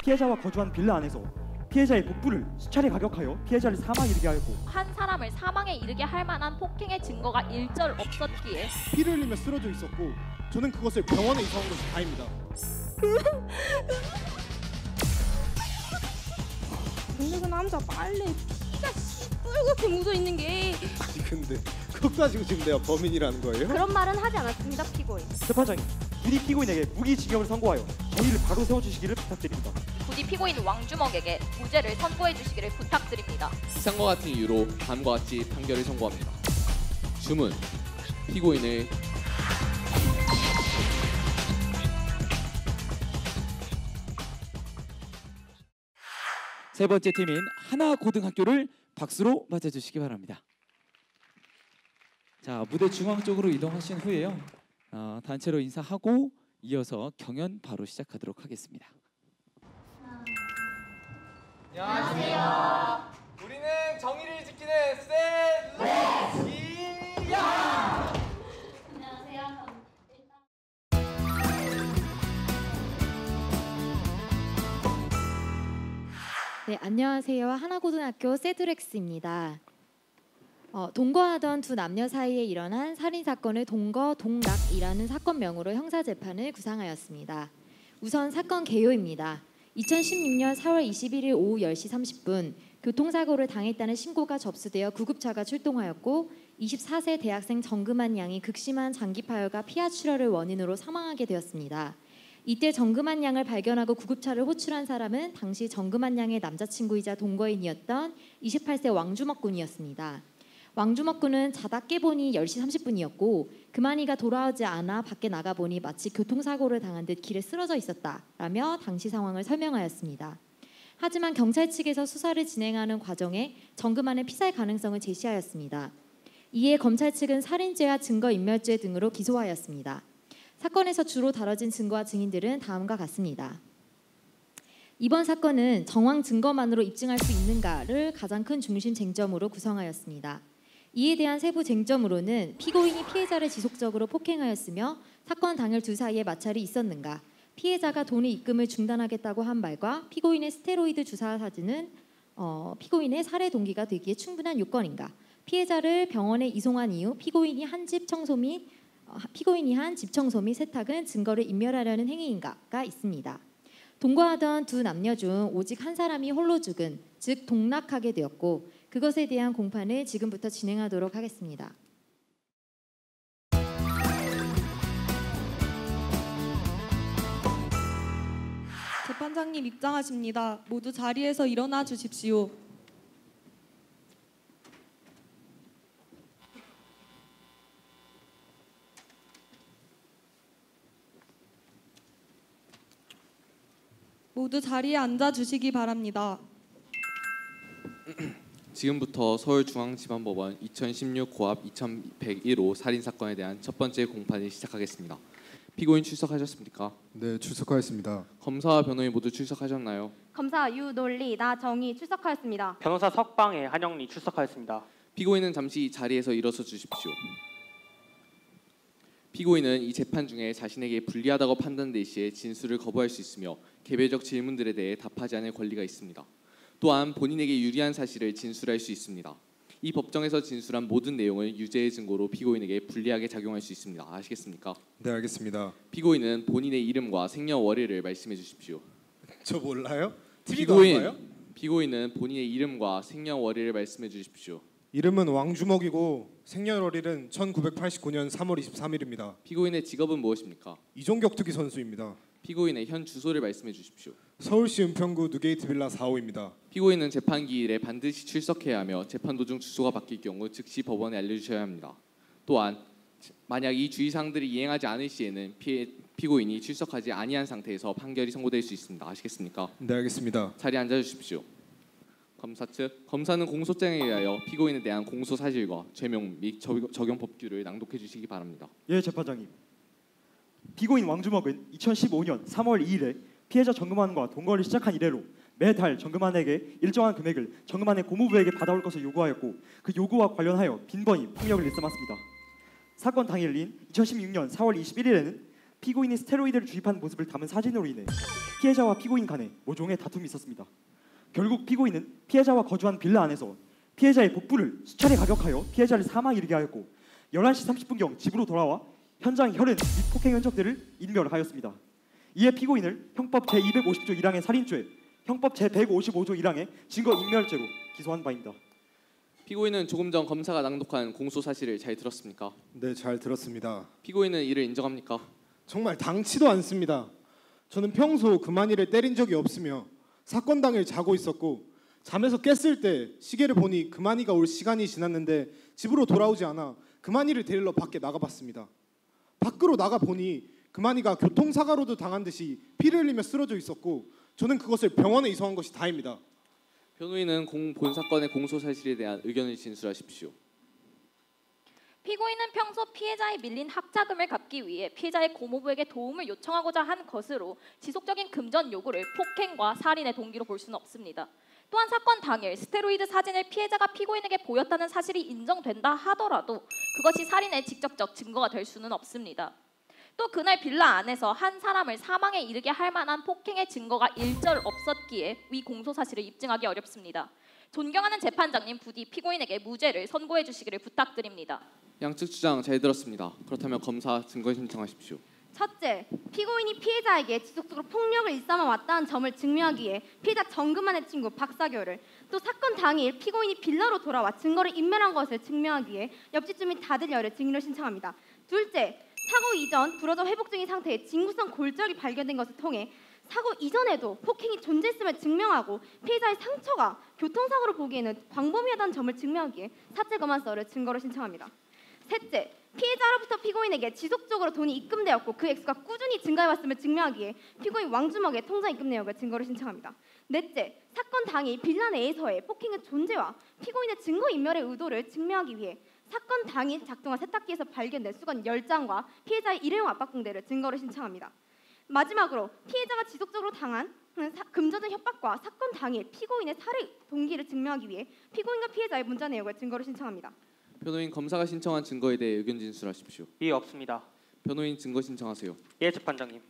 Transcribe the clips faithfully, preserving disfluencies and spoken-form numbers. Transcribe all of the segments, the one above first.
피해자와 거주한 빌라 안에서 피해자의 복부를 수차례 가격하여 피해자를 사망에 이르게 하였고 한 사람을 사망에 이르게 할 만한 폭행의 증거가 일절 없었기에 피를 흘리며 쓰러져 있었고 저는 그것을 병원에 이사한 것이 다입니다. 근데 그 남자 빨래 피가 시뻘겋게 묻어 있는 게 아니 근데 그것 가지고 지금 내가 범인이라는 거예요? 그런 말은 하지 않았습니다, 피고인. 재판장이 부디 피고인에게 무기징역을 선고하여 정의를 바로 세워주시기를 부탁드립니다. 부디 피고인 왕주먹에게 무죄를 선고해 주시기를 부탁드립니다. 이상과 같은 이유로 다음과 같이 판결을 선고합니다. 주문, 피고인을 세 번째 팀인 하나고등학교를 박수로 맞아주시기 바랍니다. 자, 무대 중앙 쪽으로 이동하신 후에요. 어, 단체로 인사하고 이어서 경연 바로 시작하도록 하겠습니다. 안녕하세요. 우리는 정의를 지키는 셀레시야. 안녕하세요. 네, 안녕하세요. 하나고등학교 세드렉스입니다. 어, 동거하던 두 남녀 사이에 일어난 살인사건을 동거 동락이라는 사건명으로 형사재판을 구상하였습니다. 우선 사건 개요입니다. 이천십육 년 사월 이십일일 오후 열 시 삼십 분 교통사고를 당했다는 신고가 접수되어 구급차가 출동하였고 이십사 세 대학생 정금환 양이 극심한 장기파열과 피하출혈을 원인으로 사망하게 되었습니다. 이때 정금환 양을 발견하고 구급차를 호출한 사람은 당시 정금환 양의 남자친구이자 동거인이었던 이십팔 세 왕주먹 군이었습니다. 왕주먹 군은 자다 깨보니 열 시 삼십 분이었고 금환이가 돌아오지 않아 밖에 나가보니 마치 교통사고를 당한 듯 길에 쓰러져 있었다라며 당시 상황을 설명하였습니다. 하지만 경찰 측에서 수사를 진행하는 과정에 정금환의 피살 가능성을 제시하였습니다. 이에 검찰 측은 살인죄와 증거인멸죄 등으로 기소하였습니다. 사건에서 주로 다뤄진 증거와 증인들은 다음과 같습니다. 이번 사건은 정황 증거만으로 입증할 수 있는가를 가장 큰 중심 쟁점으로 구성하였습니다. 이에 대한 세부 쟁점으로는 피고인이 피해자를 지속적으로 폭행하였으며 사건 당일 두 사이에 마찰이 있었는가, 피해자가 돈의 입금을 중단하겠다고 한 말과 피고인의 스테로이드 주사 사진은 어, 피고인의 살해 동기가 되기에 충분한 요건인가, 피해자를 병원에 이송한 이후 피고인이 한 집 청소 및 피고인이 한 집 청소 및 세탁은 증거를 인멸하려는 행위인가가 있습니다. 동거하던 두 남녀 중 오직 한 사람이 홀로 죽은, 즉 동락하게 되었고 그것에 대한 공판을 지금부터 진행하도록 하겠습니다. 재판장님 입장하십니다. 모두 자리에서 일어나 주십시오. 모두 자리에 앉아 주시기 바랍니다. 지금부터 서울중앙지방법원 이천십육 고합 이천백일 호 살인사건에 대한 첫 번째 공판을 시작하겠습니다. 피고인 출석하셨습니까? 네, 출석하였습니다. 검사와 변호인 모두 출석하셨나요? 검사 유논리 나정희 출석하였습니다. 변호사 석방의 한영리 출석하였습니다. 피고인은 잠시 자리에서 일어서 주십시오. 피고인은 이 재판 중에 자신에게 불리하다고 판단될 시에 진술을 거부할 수 있으며 개별적 질문들에 대해 답하지 않을 권리가 있습니다. 또한 본인에게 유리한 사실을 진술할 수 있습니다. 이 법정에서 진술한 모든 내용을 유죄의 증거로 피고인에게 불리하게 작용할 수 있습니다. 아시겠습니까? 네, 알겠습니다. 피고인은 본인의 이름과 생년월일을 말씀해 주십시오. 저 몰라요? 피고인, 피고인은 본인의 이름과 생년월일을 말씀해 주십시오. 이름은 왕주먹이고 생년월일은 천구백팔십구 년 삼월 이십삼일입니다. 피고인의 직업은 무엇입니까? 이종격투기 선수입니다. 피고인의 현 주소를 말씀해 주십시오. 서울시 은평구 누게이트 빌라 사 호입니다. 피고인은 재판 기일에 반드시 출석해야 하며 재판 도중 주소가 바뀔 경우 즉시 법원에 알려주셔야 합니다. 또한 만약 이 주의사항들이 이행하지 않을 시에는 피, 피고인이 출석하지 아니한 상태에서 판결이 선고될 수 있습니다. 아시겠습니까? 네, 알겠습니다. 자리에 앉아주십시오. 검사 측, 검사는 공소장에 의하여 피고인에 대한 공소 사실과 죄명 및 적용 법규를 낭독해 주시기 바랍니다. 예, 재판장님. 피고인 왕주먹은 이천십오 년 삼월 이일에 피해자 정금환과 동거를 시작한 이래로 매달 정금환에게 일정한 금액을 정금환의 고모부에게 받아올 것을 요구하였고 그 요구와 관련하여 빈번히 폭력을 일삼았습니다. 사건 당일인 이천십육 년 사월 이십일일에는 피고인이 스테로이드를 주입한 모습을 담은 사진으로 인해 피해자와 피고인 간에 모종의 다툼이 있었습니다. 결국 피고인은 피해자와 거주한 빌라 안에서 피해자의 복부를 수차례 가격하여 피해자를 사망에 이르게 하였고 열한 시 삼십 분경 집으로 돌아와 현장 혈흔 및 폭행 흔적들을 인멸하였습니다. 이에 피고인을 형법 제이백오십 조 일 항의 살인죄, 형법 제백오십오 조 일 항의 증거인멸죄로 기소한 바입니다. 피고인은 조금 전 검사가 낭독한 공소 사실을 잘 들었습니까? 네, 잘 들었습니다. 피고인은 이를 인정합니까? 정말 당치도 않습니다. 저는 평소 금환이를 때린 적이 없으며 사건 당일 자고 있었고 잠에서 깼을 때 시계를 보니 금환이가 올 시간이 지났는데 집으로 돌아오지 않아 금환이를 데리러 밖에 나가봤습니다. 밖으로 나가 보니 금환이가 교통사고로도 당한 듯이 피를 흘리며 쓰러져 있었고 저는 그것을 병원에 이송한 것이 다입니다. 변호인은 공, 본 사건의 공소 사실에 대한 의견을 진술하십시오. 피고인은 평소 피해자의 밀린 학자금을 갚기 위해 피해자의 고모부에게 도움을 요청하고자 한 것으로 지속적인 금전 요구를 폭행과 살인의 동기로 볼 수는 없습니다. 또한 사건 당일 스테로이드 사진을 피해자가 피고인에게 보였다는 사실이 인정된다 하더라도 그것이 살인의 직접적 증거가 될 수는 없습니다. 또 그날 빌라 안에서 한 사람을 사망에 이르게 할 만한 폭행의 증거가 일절 없었기에 위 공소 사실을 입증하기 어렵습니다. 존경하는 재판장님 부디 피고인에게 무죄를 선고해 주시기를 부탁드립니다. 양측 주장 잘 들었습니다. 그렇다면 검사 증거 신청하십시오. 첫째, 피고인이 피해자에게 지속적으로 폭력을 일삼아 왔다는 점을 증명하기 위해 피해자 정금환의 친구 박사교를 또 사건 당일 피고인이 빌라로 돌아와 증거를 인멸한 것을 증명하기 위해 옆집 주민 다들여를 증인으로 신청합니다. 둘째, 사고 이전 부러져 회복 중인 상태에 진구성 골절이 발견된 것을 통해 사고 이전에도 폭행이 존재했음을 증명하고 피해자의 상처가 교통사고로 보기에는 광범위하다는 점을 증명하기 위해 사체 검안서를 증거로 신청합니다. 셋째, 피해자로부터 피고인에게 지속적으로 돈이 입금되었고 그 액수가 꾸준히 증가해왔음을 증명하기 위해 피고인 왕주먹의 통장 입금 내역을 증거로 신청합니다. 넷째, 사건 당일 빌라 내에서의 폭행의 존재와 피고인의 증거인멸의 의도를 증명하기 위해 사건 당일 작동한 세탁기에서 발견된 수건 열 장과 피해자의 일회용 압박붕대를 증거로 신청합니다. 마지막으로 피해자가 지속적으로 당한 금전적 협박과 사건 당일 피고인의 살해 동기를 증명하기 위해 피고인과 피해자의 문자 내역을 증거로 신청합니다. 변호인 검사가 신청한 증거에 대해 의견 진술하십시오. 이해 없습니다. 변호인 증거 신청하세요. 예, 재판장님.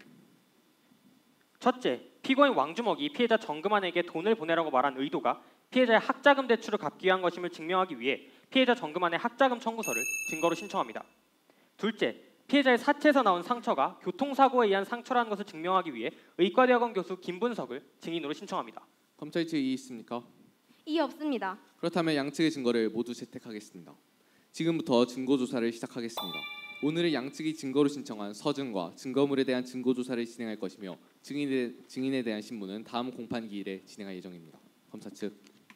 첫째, 피고인 왕주먹이 피해자 정금환에게 돈을 보내라고 말한 의도가 피해자의 학자금 대출을 갚기 위한 것임을 증명하기 위해 피해자 정금환의 학자금 청구서를 증거로 신청합니다. 둘째, 피해자의 사체에서 나온 상처가 교통사고에 의한 상처라는 것을 증명하기 위해 의과대학원 교수 김분석을 증인으로 신청합니다. 검찰 측 이의 있습니까? 이해 없습니다. 그렇다면 양측의 증거를 모두 채택하겠습니다. 지금부터 증거조사를 시작하겠습니다. 오늘은 양측이 증거로 신청한 서증과 증거물에 대한 증거조사를 진행할 것이며 증인에, 증인에 대한 신문은 다음 공판기일에 진행할 예정입니다. 검사 측.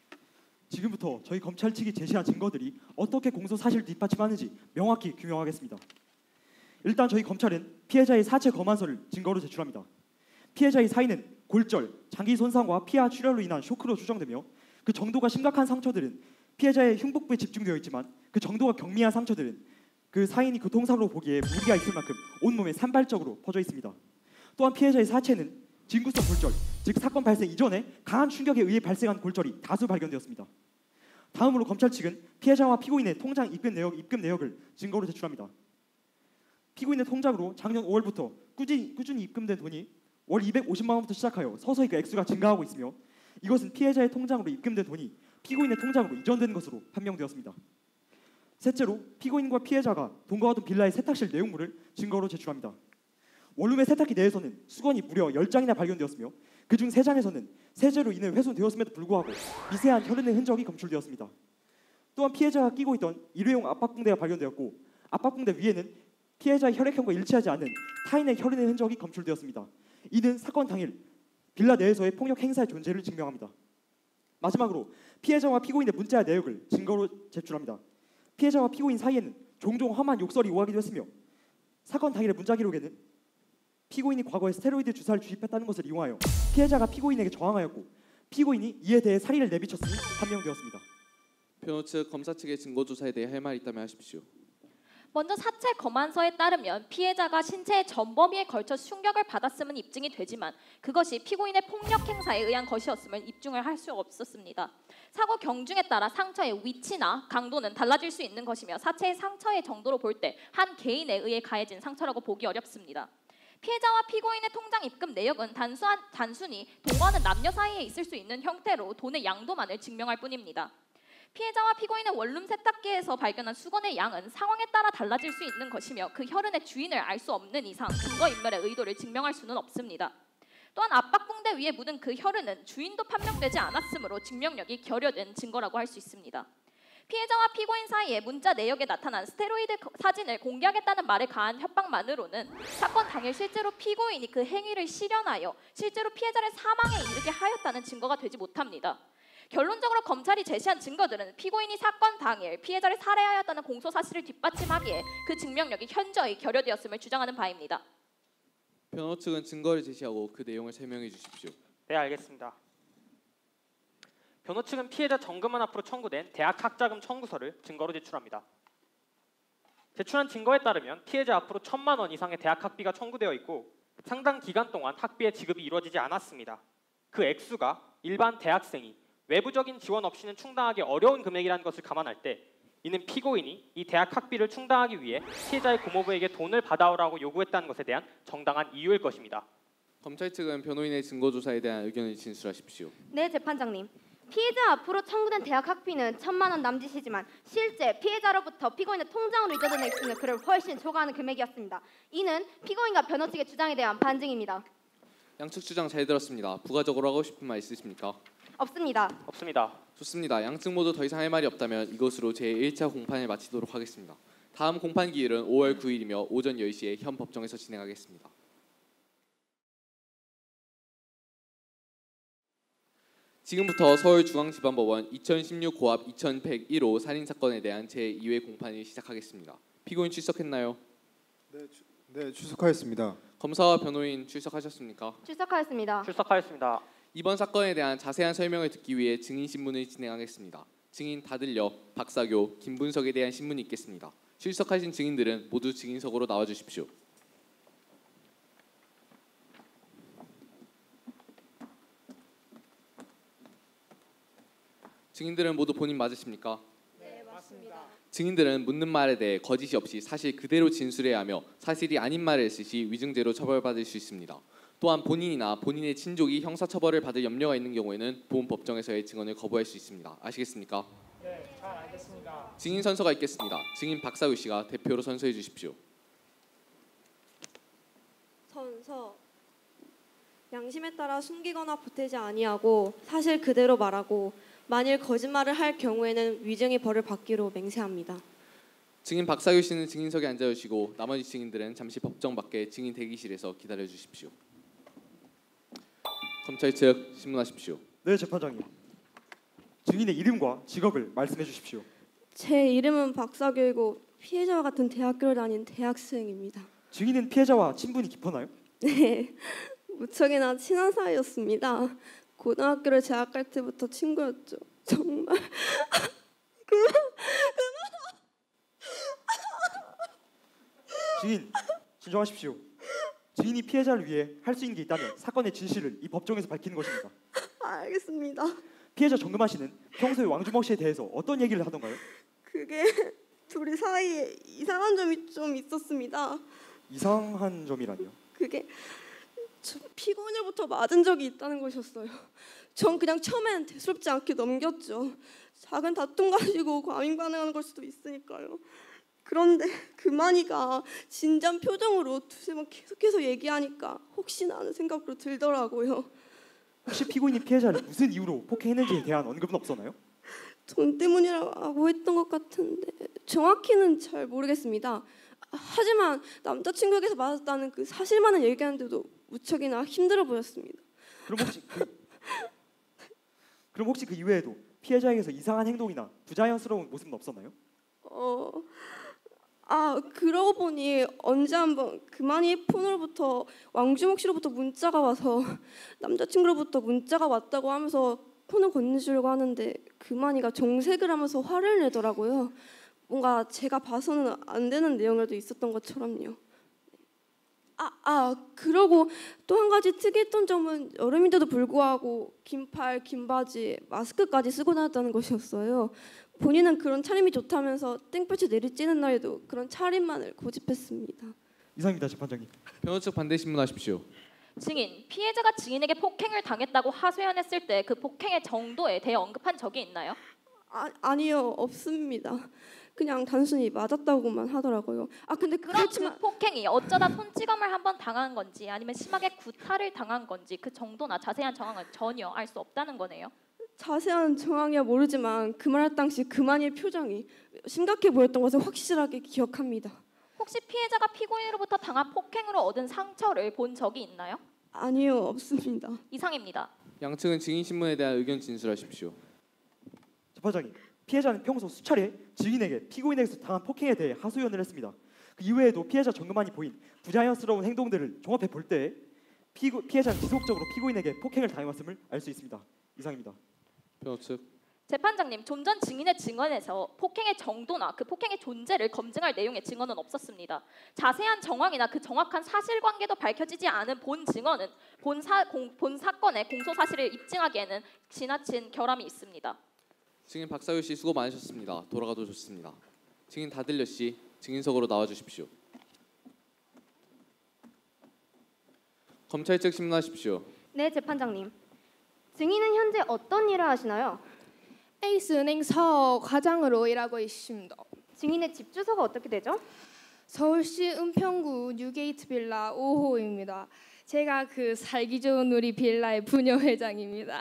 지금부터 저희 검찰 측이 제시한 증거들이 어떻게 공소 사실을 뒷받침하는지 명확히 규명하겠습니다. 일단 저희 검찰은 피해자의 사체 검안서를 증거로 제출합니다. 피해자의 사인은 골절, 장기 손상과 피하 출혈로 인한 쇼크로 추정되며 그 정도가 심각한 상처들은 피해자의 흉복부에 집중되어 있지만 그 정도가 경미한 상처들은 그 사인이 교통사고로 보기에 무리가 있을 만큼 온몸에 산발적으로 퍼져 있습니다. 또한 피해자의 사체는 진구성 골절, 즉 사건 발생 이전에 강한 충격에 의해 발생한 골절이 다수 발견되었습니다. 다음으로 검찰 측은 피해자와 피고인의 통장 입금 내역, 입금 내역을 증거로 제출합니다. 피고인의 통장으로 작년 오월부터 꾸준히, 꾸준히 입금된 돈이 월 이백오십만 원부터 시작하여 서서히 그 액수가 증가하고 있으며 이것은 피해자의 통장으로 입금된 돈이 피고인의 통장으로 이전된 것으로 판명되었습니다. 셋째로 피고인과 피해자가 동거하던 빌라의 세탁실 내용물을 증거로 제출합니다. 원룸의 세탁기 내에서는 수건이 무려 열 장이나 발견되었으며 그중 세 장에서는 세제로 인해 훼손되었음에도 불구하고 미세한 혈흔의 흔적이 검출되었습니다. 또한 피해자가 끼고 있던 일회용 압박붕대가 발견되었고 압박붕대 위에는 피해자의 혈액형과 일치하지 않는 타인의 혈흔의 흔적이 검출되었습니다. 이는 사건 당일 빌라 내에서의 폭력 행사의 존재를 증명합니다. 마지막으로 피해자와 피고인의 문자 내역을 증거로 제출합니다. 피해자와 피고인 사이에는 종종 험한 욕설이 오가기도 했으며 사건 당일의 문자 기록에는 피고인이 과거에 스테로이드 주사를 주입했다는 것을 이용하여 피해자가 피고인에게 저항하였고 피고인이 이에 대해 살인을 내비쳤음이 판명되었습니다. 변호 측, 검사 측의 증거 조사에 대해 할 말 있다면 하십시오. 먼저 사체 검안서에 따르면 피해자가 신체의 전범위에 걸쳐 충격을 받았음은 입증이 되지만 그것이 피고인의 폭력 행사에 의한 것이었음을 입증을 할 수 없었습니다. 사고 경중에 따라 상처의 위치나 강도는 달라질 수 있는 것이며 사체의 상처의 정도로 볼 때 한 개인에 의해 가해진 상처라고 보기 어렵습니다. 피해자와 피고인의 통장 입금 내역은 단수한, 단순히 동거하는 남녀 사이에 있을 수 있는 형태로 돈의 양도만을 증명할 뿐입니다. 피해자와 피고인의 원룸 세탁기에서 발견한 수건의 양은 상황에 따라 달라질 수 있는 것이며 그 혈흔의 주인을 알 수 없는 이상 증거인멸의 의도를 증명할 수는 없습니다. 또한 압박붕대 위에 묻은 그 혈흔은 주인도 판명되지 않았으므로 증명력이 결여된 증거라고 할 수 있습니다. 피해자와 피고인 사이에 문자 내역에 나타난 스테로이드 사진을 공개하겠다는 말에 가한 협박만으로는 사건 당일 실제로 피고인이 그 행위를 실현하여 실제로 피해자를 사망에 이르게 하였다는 증거가 되지 못합니다. 결론적으로 검찰이 제시한 증거들은 피고인이 사건 당일 피해자를 살해하였다는 공소 사실을 뒷받침하기에 그 증명력이 현저히 결여되었음을 주장하는 바입니다. 변호 측은 증거를 제시하고 그 내용을 설명해 주십시오. 네, 알겠습니다. 변호 측은 피해자 정금환 앞으로 청구된 대학 학자금 청구서를 증거로 제출합니다. 제출한 증거에 따르면 피해자 앞으로 천만 원 이상의 대학 학비가 청구되어 있고 상당 기간 동안 학비의 지급이 이루어지지 않았습니다. 그 액수가 일반 대학생이 외부적인 지원 없이는 충당하기 어려운 금액이라는 것을 감안할 때 이는 피고인이 이 대학 학비를 충당하기 위해 피해자의 고모부에게 돈을 받아오라고 요구했다는 것에 대한 정당한 이유일 것입니다. 검찰 측은 변호인의 증거 조사에 대한 의견을 진술하십시오. 네, 재판장님. 피해자 앞으로 청구된 대학 학비는 천만 원 남짓이지만 실제 피해자로부터 피고인의 통장으로 이자된 액수는 그를 훨씬 초과하는 금액이었습니다. 이는 피고인과 변호 측의 주장에 대한 반증입니다. 양측 주장 잘 들었습니다. 부가적으로 하고 싶은 말 있으십니까? 없습니다. 없습니다. 좋습니다. 양측 모두 더 이상 할 말이 없다면 이것으로 제일 차 공판을 마치도록 하겠습니다. 다음 공판 기일은 오월 구일이며 오전 열 시에 현 법정에서 진행하겠습니다. 지금부터 서울중앙지방법원 이천십육 고합 이천백일 호 살인사건에 대한 제이 회 공판을 시작하겠습니다. 피고인 출석했나요? 네, 주, 네 출석하였습니다. 검사와 변호인 출석하셨습니까? 출석하였습니다. 출석하였습니다. 이번 사건에 대한 자세한 설명을 듣기 위해 증인 신문을 진행하겠습니다. 증인 다들려, 박사교, 김분석에 대한 신문이 있겠습니다. 출석하신 증인들은 모두 증인석으로 나와주십시오. 증인들은 모두 본인 맞으십니까? 네, 맞습니다. 증인들은 묻는 말에 대해 거짓이 없이 사실 그대로 진술해야 하며 사실이 아닌 말을 쓰시 위증죄로 처벌받을 수 있습니다. 또한 본인이나 본인의 친족이 형사처벌을 받을 염려가 있는 경우에는 본 법정에서의 증언을 거부할 수 있습니다. 아시겠습니까? 네, 잘 알겠습니다. 증인 선서가 있겠습니다. 증인 박사규 씨가 대표로 선서해 주십시오. 선서. 양심에 따라 숨기거나 보태지 아니하고 사실 그대로 말하고 만일 거짓말을 할 경우에는 위증의 벌을 받기로 맹세합니다. 증인 박사규 씨는 증인석에 앉아주시고 나머지 증인들은 잠시 법정 밖에 증인 대기실에서 기다려 주십시오. 검찰 측 신문하십시오. 네, 재판장님. 증인의 이름과 직업을 말씀해 주십시오. 제 이름은 박사규이고 피해자와 같은 대학교를 다닌 대학생입니다. 증인은 피해자와 친분이 깊었나요? 네, 무척이나 친한 사이였습니다. 고등학교를 재학할 때부터 친구였죠. 정말 그, 증인, 진정하십시오. 증인이 피해자를 위해 할 수 있는 게 있다면 사건의 진실을 이 법정에서 밝히는 것입니다. 알겠습니다. 피해자 정금환 씨는 평소에 왕주먹 씨에 대해서 어떤 얘기를 하던가요? 그게 둘이 사이에 이상한 점이 좀 있었습니다. 이상한 점이라니요? 그게 저 피고인으로부터 맞은 적이 있다는 것이었어요. 전 그냥 처음엔 대수롭지 않게 넘겼죠. 작은 다툼 가지고 과민 반응하는 걸 수도 있으니까요. 그런데 금환이가 진지한 표정으로 두세 번 계속해서 얘기하니까 혹시나 하는 생각으로 들더라고요. 혹시 피고인이 피해자를 무슨 이유로 폭행했는지에 대한 언급은 없었나요? 돈 때문이라고 했던 것 같은데 정확히는 잘 모르겠습니다. 하지만 남자친구에게서 맞았다는 그 사실만은 얘기하는데도 무척이나 힘들어 보였습니다. 그럼 혹시 그, 그럼 혹시 그 이외에도 피해자에게서 이상한 행동이나 부자연스러운 모습은 없었나요? 어, 아 그러고 보니 언제 한번 금환이 폰으로부터 왕주목 씨로부터 문자가 와서 남자친구로부터 문자가 왔다고 하면서 폰을 건네주려고 하는데 금환이가 정색을 하면서 화를 내더라고요. 뭔가 제가 봐서는 안 되는 내용들도 있었던 것처럼요. 아, 아 그러고 또 한 가지 특이했던 점은 여름인데도 불구하고 긴팔, 긴 바지, 마스크까지 쓰고 다녔다는 것이었어요. 본인은 그런 차림이 좋다면서 땡볕이 내리쬐는 날에도 그런 차림만을 고집했습니다. 이상입니다, 재판장님. 변호 측 반대 신문하십시오. 증인, 피해자가 증인에게 폭행을 당했다고 하소연했을 때 그 폭행의 정도에 대해 언급한 적이 있나요? 아, 아니요, 없습니다. 그냥 단순히 맞았다고만 하더라고요. 아 근데 그럼 그렇지만 그 폭행이 어쩌다 손찌검을 한번 당한 건지 아니면 심하게 구타를 당한 건지 그 정도나 자세한 정황은 전혀 알 수 없다는 거네요. 자세한 정황이야 모르지만 그 말할 당시 그만의 표정이 심각해 보였던 것을 확실하게 기억합니다. 혹시 피해자가 피고인으로부터 당한 폭행으로 얻은 상처를 본 적이 있나요? 아니요, 없습니다. 이상입니다. 양측은 증인 신문에 대한 의견 진술하십시오. 재판장님, 피해자는 평소 수차례 증인에게 피고인에게서 당한 폭행에 대해 하소연을 했습니다. 그 이외에도 피해자 정금환이 보인 부자연스러운 행동들을 종합해 볼 때 피해자는 지속적으로 피고인에게 폭행을 당해왔음을 알 수 있습니다. 이상입니다. 변호 측. 재판장님, 좀 전 증인의 증언에서 폭행의 정도나 그 폭행의 존재를 검증할 내용의 증언은 없었습니다. 자세한 정황이나 그 정확한 사실관계도 밝혀지지 않은 본 증언은 본, 사, 공, 본 사건의 공소 사실을 입증하기에는 지나친 결함이 있습니다. 증인 박사유 씨 수고 많으셨습니다. 돌아가도 좋습니다. 증인 다들려 씨 증인석으로 나와 주십시오. 검찰 측 신문하십시오. 네, 재판장님. 증인은 현재 어떤 일을 하시나요? 에이스은행서 과장으로 일하고 있습니다. 증인의 집 주소가 어떻게 되죠? 서울시 은평구 뉴게이트 빌라 오 호입니다. 제가 그 살기 좋은 우리 빌라의 부녀회장입니다.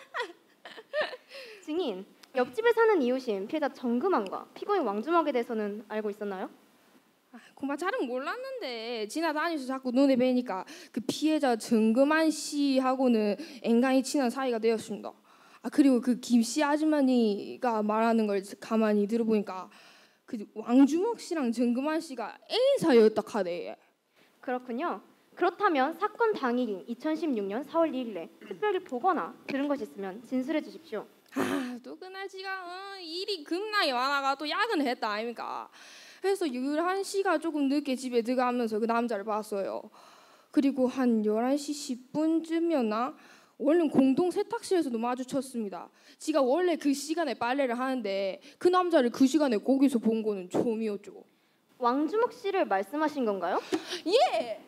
증인, 옆집에 사는 이웃인 피해자 정금환과 피고인 왕주먹에 대해서는 알고 있었나요? 아, 그만 잘은 몰랐는데 지나다니면서 자꾸 눈에 뵈니까 그 피해자 정금환 씨하고는 앵간히 친한 사이가 되었습니다. 아 그리고 그 김씨 아주머니가 말하는 걸 가만히 들어보니까 그 왕주먹 씨랑 정금환 씨가 애인 사이였다 카대. 그렇군요. 그렇다면 사건 당일인 이천십육 년 사월 일 일에 특별히 보거나 들은 것이 있으면 진술해 주십시오. 아, 또 그날 지가 어, 일이 겁나게 많아가 또 야근을 했다 아닙니까? 그래서 열한 시가 조금 늦게 집에 들어가면서 그 남자를 봤어요. 그리고 한 열한 시 십 분쯤이었나? 원래 공동 세탁실에서도 마주쳤습니다. 지가 원래 그 시간에 빨래를 하는데 그 남자를 그 시간에 거기서 본 거는 처음이었죠. 왕주먹 씨를 말씀하신 건가요? 예.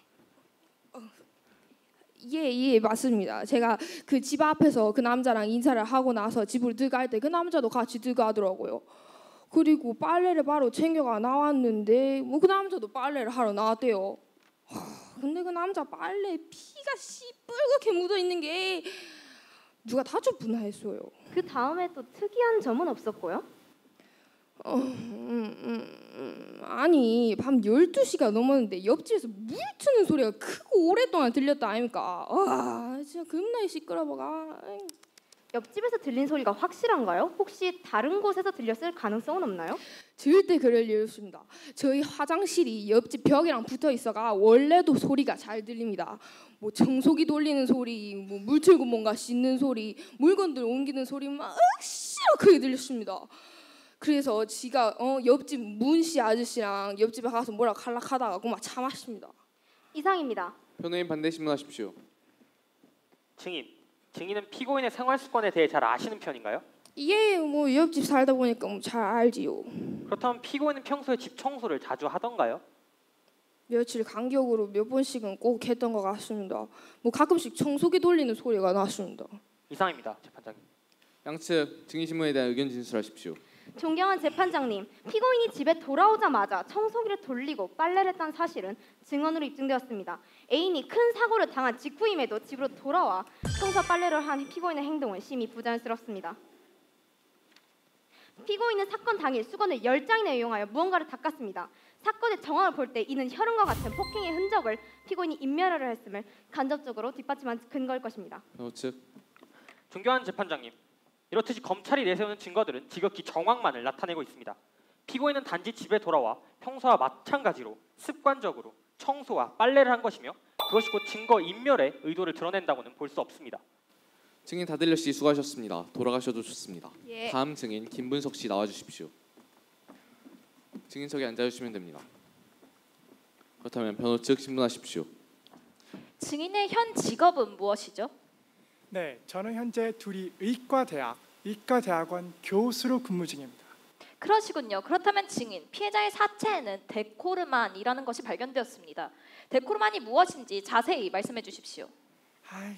예, 예, 맞습니다. 제가 그 집 앞에서 그 남자랑 인사를 하고 나서 집으로 들어갈 때 그 남자도 같이 들어가더라고요. 그리고 빨래를 바로 챙겨가 나왔는데 뭐 그 남자도 빨래를 하러 나왔대요. 근데 그 남자 빨래에 피가 시뻘겋게 묻어 있는 게 누가 다쳤구나 했어요. 그 다음에 또 특이한 점은 없었고요? 어, 음, 음, 음, 아니 밤 열두 시가 넘었는데 옆집에서 물 트는 소리가 크고 오랫동안 들렸다 아닙니까? 와 진짜 겁나 시끄러워가. 옆집에서 들린 소리가 확실한가요? 혹시 다른 곳에서 들렸을 가능성은 없나요? 절대 그럴 리 없습니다. 저희 화장실이 옆집 벽이랑 붙어 있어가 원래도 소리가 잘 들립니다. 뭐 청소기 돌리는 소리, 뭐 물 틀고 뭔가 씻는 소리, 물건들 옮기는 소리 막 억시로 크게 들렸습니다. 그래서 지가 어, 옆집 문씨 아저씨랑 옆집에 가서 뭐라 칼락하다가 막 참았습니다. 이상입니다. 변호인 반대 신문하십시오. 증인, 증인은 피고인의 생활 습관에 대해 잘 아시는 편인가요? 예, 뭐 옆집 살다 보니까 뭐 잘 알지요. 그렇다면 피고인은 평소에 집 청소를 자주 하던가요? 며칠 간격으로 몇 번씩은 꼭 했던 것 같습니다. 뭐 가끔씩 청소기 돌리는 소리가 났습니다. 이상입니다, 재판장님. 양측 증인 신문에 대한 의견 진술하십시오. 존경한 재판장님, 피고인이 집에 돌아오자마자 청소기를 돌리고 빨래를 했다는 사실은 증언으로 입증되었습니다. 애인이 큰 사고를 당한 직후임에도 집으로 돌아와 청소 빨래를 한 피고인의 행동은 심히 부자연스럽습니다. 피고인은 사건 당일 수건을 열 장이나 이용하여 무언가를 닦았습니다. 사건의 정황을 볼 때 이는 혈흔과 같은 폭행의 흔적을 피고인이 인멸하려 했음을 간접적으로 뒷받침한 근거일 것입니다. 변호 측. 존경하는 재판장님, 이렇듯이 검찰이 내세우는 증거들은 지극히 정황만을 나타내고 있습니다. 피고인은 단지 집에 돌아와 평소와 마찬가지로 습관적으로 청소와 빨래를 한 것이며 그것이 곧 증거 인멸의 의도를 드러낸다고는 볼 수 없습니다. 증인 다들려 씨 수고하셨습니다. 돌아가셔도 좋습니다. 예. 다음 증인 김분석 씨 나와 주십시오. 증인석에 앉아 주시면 됩니다. 그렇다면 변호 측 신문하십시오. 증인의 현 직업은 무엇이죠? 네, 저는 현재 둘이 의과대학, 의과대학원 교수로 근무 중입니다. 그러시군요. 그렇다면 증인, 피해자의 사체에는 데코르만이라는 것이 발견되었습니다. 데코르만이 무엇인지 자세히 말씀해 주십시오. 아이,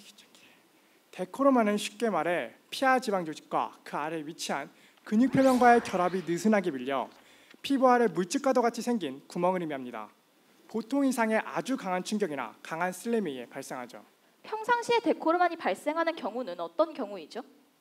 데코르만은 쉽게 말해 피하 지방 조직과 그 아래 위치한 근육 표면과의 결합이 느슨하게 밀려 피부 아래 물집과도 같이 생긴 구멍을 의미합니다. 보통 이상의 아주 강한 충격이나 강한 슬램에 의해 발생하죠. 평상시에 데코르만이 발생하는 경우는 어떤 경우이죠?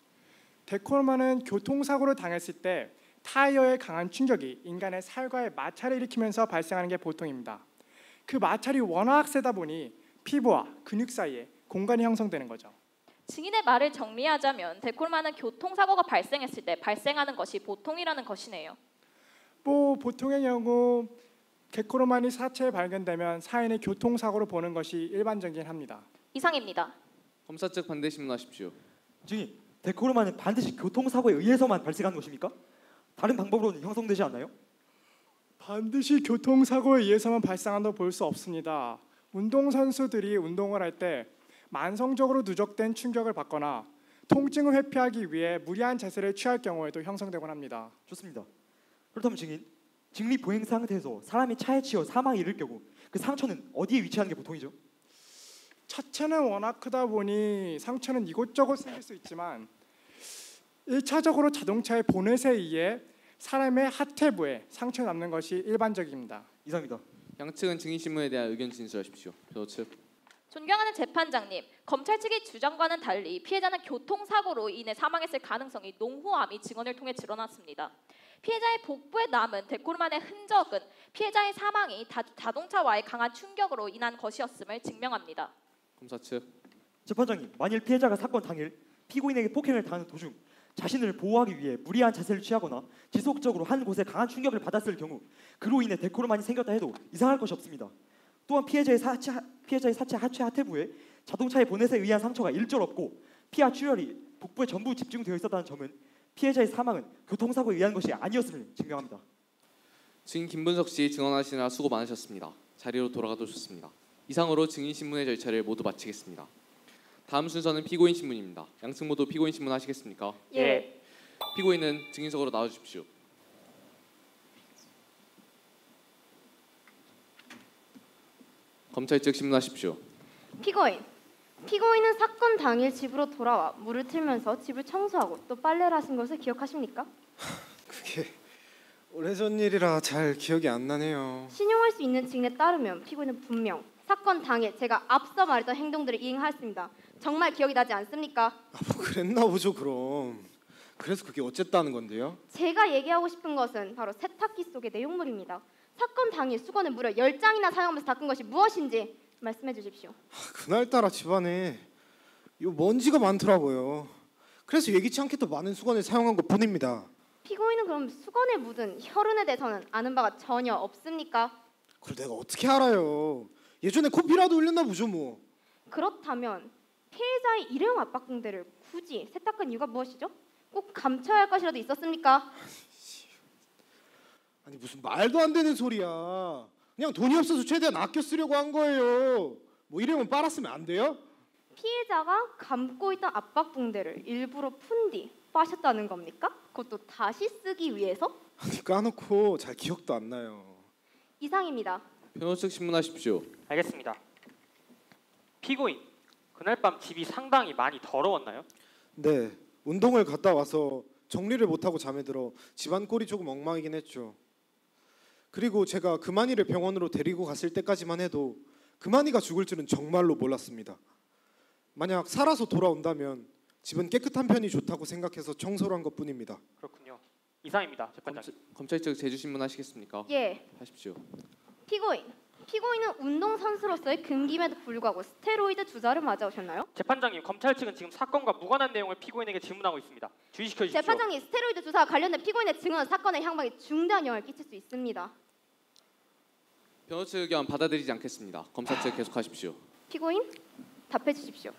데코르만은 교통사고를 당했을 때 타이어의 강한 충격이 인간의 살과의 마찰을 일으키면서 발생하는 게 보통입니다. 그 마찰이 워낙 세다 보니 피부와 근육 사이에 공간이 형성되는 거죠. 증인의 말을 정리하자면 데코르만은 교통사고가 발생했을 때 발생하는 것이 보통이라는 것이네요. 뭐 보통의 경우 데코르만이 사체에 발견되면 사인의 교통사고로 보는 것이 일반적이긴 합니다. 이상입니다. 검사 측 반대 신문하십시오. 증인, 데코르만은 반드시 교통사고에 의해서만 발생하는 것입니까? 다른 방법으로는 형성되지 않나요? 반드시 교통사고에 의해서만 발생한다고 볼 수 없습니다. 운동선수들이 운동을 할 때 만성적으로 누적된 충격을 받거나 통증을 회피하기 위해 무리한 자세를 취할 경우에도 형성되곤 합니다. 좋습니다. 그렇다면 증인, 직립보행 상태에서 사람이 차에 치여 사망에 이를 경우 그 상처는 어디에 위치하는 게 보통이죠? 차체는 워낙 크다 보니 상처는 이곳저곳 생길 수 있지만 일차적으로 자동차의 보넷에 의해 사람의 하태부에 상처 남는 것이 일반적입니다. 이상입니다. 양측은 증인 신문에 대한 의견 진술하십시오. 변호 측. 존경하는 재판장님, 검찰 측의 주장과는 달리 피해자는 교통사고로 인해 사망했을 가능성이 농후함이 증언을 통해 드러났습니다. 피해자의 복부에 남은 데코르만의 흔적은 피해자의 사망이 다, 자동차와의 강한 충격으로 인한 것이었음을 증명합니다. 검사 측. 재판장님, 만일 피해자가 사건 당일 피고인에게 폭행을 당하는 도중 자신을 보호하기 위해 무리한 자세를 취하거나 지속적으로 한 곳에 강한 충격을 받았을 경우 그로 인해 데코르만이 생겼다 해도 이상할 것이 없습니다. 또한 피해자의 사체, 피해자의 사체 하체 하태부에 자동차의 보넷에 의한 상처가 일절 없고 피와 출혈이 복부에 전부 집중되어 있었다는 점은 피해자의 사망은 교통사고에 의한 것이 아니었음을 증명합니다. 증인 김분석 씨 증언하시느라 수고 많으셨습니다. 자리로 돌아가도 좋습니다. 이상으로 증인 신문의 절차를 모두 마치겠습니다. 다음 순서는 피고인 신문입니다. 양측 모두 피고인 신문 하시겠습니까? 예. 피고인은 증인석으로 나와주십시오. 검찰 측 신문하십시오. 피고인, 피고인은 사건 당일 집으로 돌아와 물을 틀면서 집을 청소하고 또 빨래를 하신 것을 기억하십니까? 그게 오래전 일이라 잘 기억이 안 나네요. 신용할 수 있는 증인에 따르면 피고인은 분명 사건 당일 제가 앞서 말했던 행동들을 이행하였습니다. 정말 기억이 나지 않습니까? 아, 뭐 그랬나 보죠 그럼. 그래서 그게 어쨌다는 건데요? 제가 얘기하고 싶은 것은 바로 세탁기 속의 내용물입니다. 사건 당일 수건을 무려 열 장이나 사용하면서 닦은 것이 무엇인지 말씀해 주십시오. 아, 그날따라 집안에 요 먼지가 많더라고요. 그래서 예기치 않게 더 많은 수건을 사용한 것뿐입니다. 피고인은 그럼 수건에 묻은 혈흔에 대해서는 아는 바가 전혀 없습니까? 그걸 내가 어떻게 알아요? 예전에 코피라도 흘렸나 보죠 뭐. 그렇다면 피해자의 일회용 압박붕대를 굳이 세탁한 이유가 무엇이죠? 꼭 감춰야 할 것이라도 있었습니까? 아니 무슨 말도 안 되는 소리야. 그냥 돈이 없어서 최대한 아껴 쓰려고 한 거예요. 뭐 이러면 빨았으면 안 돼요? 피해자가 감고 있던 압박붕대를 일부러 푼 뒤 빠셨다는 겁니까? 그것도 다시 쓰기 위해서? 아니 까놓고 잘 기억도 안 나요. 이상입니다. 변호 측 신문하십시오. 알겠습니다. 피고인, 그날 밤 집이 상당히 많이 더러웠나요? 네, 운동을 갔다 와서 정리를 못하고 잠에 들어 집안 꼴이 조금 엉망이긴 했죠. 그리고 제가 금환이를 병원으로 데리고 갔을 때까지만 해도 금환이가 죽을 줄은 정말로 몰랐습니다. 만약 살아서 돌아온다면 집은 깨끗한 편이 좋다고 생각해서 청소를 한 것뿐입니다. 그렇군요. 이상입니다. 재판장님. 검찰 측 제주 신문 하시겠습니까? 예. 하십시오. 피고인, 피고인은 운동선수로서의 금기에도 불구하고 스테로이드 주사를 맞아오셨나요? 재판장님, 검찰 측은 지금 사건과 무관한 내용을 피고인에게 질문하고 있습니다. 주의시켜 주십시오. 재판장님, 스테로이드 주사와 관련된 피고인의 증언은 사건의 향방에 중대한 영향을 끼칠 수 있습니다. 변호 측 의견 받아들이지 않겠습니다. 검사 측 계속하십시오. 피고인, 답해 주십시오.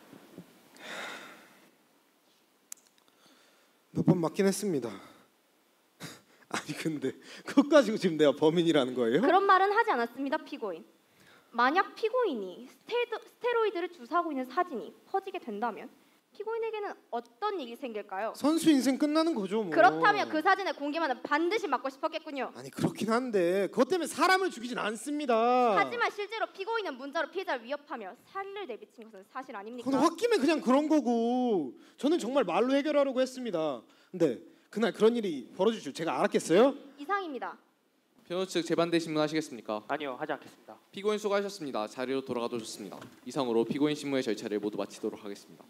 몇 번 맞긴 했습니다. 아니 근데 그것 가지고 지금 내가 범인이라는 거예요? 그런 말은 하지 않았습니다, 피고인. 만약 피고인이 스테드, 스테로이드를 주사하고 있는 사진이 퍼지게 된다면 피고인에게는 어떤 일이 생길까요? 선수 인생 끝나는 거죠. 뭐. 그렇다면 그 사진의 공개만은 반드시 막고 싶었겠군요. 아니 그렇긴 한데 그것 때문에 사람을 죽이진 않습니다. 하지만 실제로 피고인은 문자로 피해자를 위협하며 살인을 내비친 것은 사실 아닙니까? 그건 홧김에 그냥 그런 거고 저는 정말 말로 해결하려고 했습니다. 근데 그날 그런 일이 벌어질 줄 제가 알았겠어요? 이상입니다. 변호 측 재반대 신문하시겠습니까? 아니요, 하지 않겠습니다. 피고인 수고하셨습니다. 자리로 돌아가도 좋습니다. 이상으로 피고인 신문의 절차를 모두 마치도록 하겠습니다.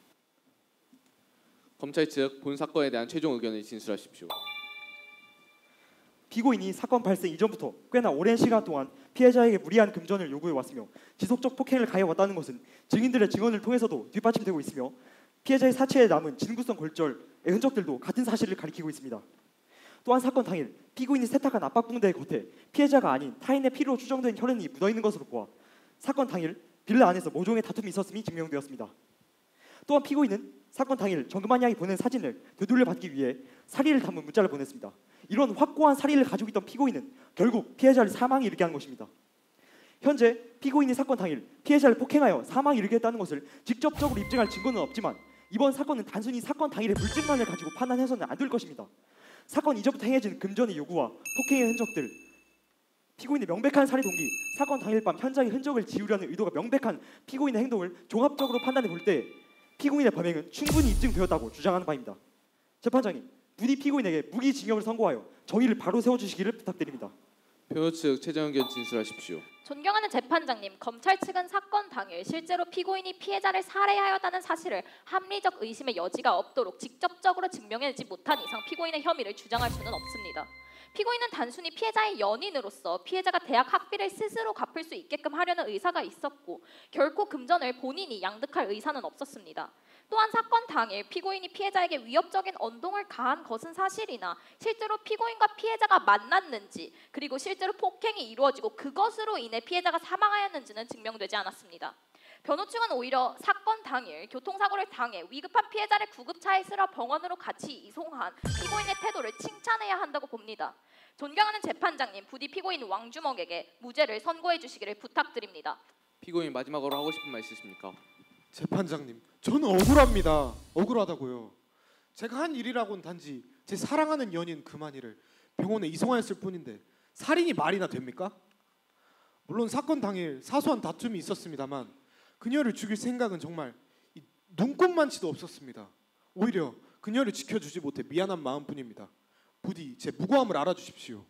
검찰 측 본 사건에 대한 최종 의견을 진술하십시오. 피고인이 사건 발생 이전부터 꽤나 오랜 시간 동안 피해자에게 무리한 금전을 요구해왔으며 지속적 폭행을 가해왔다는 것은 증인들의 증언을 통해서도 뒷받침되고 있으며 피해자의 사체에 남은 진구성 골절의 흔적들도 같은 사실을 가리키고 있습니다. 또한 사건 당일 피고인이 세탁한 압박붕대의 겉에 피해자가 아닌 타인의 피로 추정된 혈흔이 묻어있는 것으로 보아 사건 당일 빌라 안에서 모종의 다툼이 있었음이 증명되었습니다. 또한 피고인은 사건 당일 정금환 양이 보낸 사진을 되돌려 받기 위해 살인을 담은 문자를 보냈습니다. 이런 확고한 살인을 가지고 있던 피고인은 결국 피해자를 사망에 이르게 한 것입니다. 현재 피고인이 사건 당일 피해자를 폭행하여 사망에 이르게 했다는 것을 직접적으로 입증할 증거는 없지만 이번 사건은 단순히 사건 당일의 물증만을 가지고 판단해서는 안 될 것입니다. 사건 이전부터 행해진 금전의 요구와 폭행의 흔적들, 피고인의 명백한 살해 동기, 사건 당일 밤 현장의 흔적을 지우려는 의도가 명백한 피고인의 행동을 종합적으로 판단해 볼 때 피고인의 범행은 충분히 입증되었다고 주장하는 바입니다. 재판장님, 부디 피고인에게 무기징역을 선고하여 정의를 바로 세워주시기를 부탁드립니다. 변호 측 최종 의견 진술하십시오. 존경하는 재판장님, 검찰 측은 사건 당일 실제로 피고인이 피해자를 살해하였다는 사실을 합리적 의심의 여지가 없도록 직접적으로 증명해내지 못한 이상 피고인의 혐의를 주장할 수는 없습니다. 피고인은 단순히 피해자의 연인으로서 피해자가 대학 학비를 스스로 갚을 수 있게끔 하려는 의사가 있었고 결코 금전을 본인이 양득할 의사는 없었습니다. 또한 사건 당일 피고인이 피해자에게 위협적인 언동을 가한 것은 사실이나 실제로 피고인과 피해자가 만났는지 그리고 실제로 폭행이 이루어지고 그것으로 인해 피해자가 사망하였는지는 증명되지 않았습니다. 변호 측은 오히려 사건 당일 교통사고를 당해 위급한 피해자를 구급차에 실어 병원으로 같이 이송한 피고인의 태도를 칭찬해야 한다고 봅니다. 존경하는 재판장님, 부디 피고인 왕주먹에게 무죄를 선고해 주시기를 부탁드립니다. 피고인 마지막으로 하고 싶은 말 있으십니까? 재판장님, 저는 억울합니다. 억울하다고요. 제가 한 일이라고는 단지 제 사랑하는 연인 그만이를 병원에 이송하였을 뿐인데 살인이 말이나 됩니까? 물론 사건 당일 사소한 다툼이 있었습니다만 그녀를 죽일 생각은 정말 눈꼽만치도 없었습니다. 오히려 그녀를 지켜주지 못해 미안한 마음뿐입니다. 부디 제 무고함을 알아주십시오.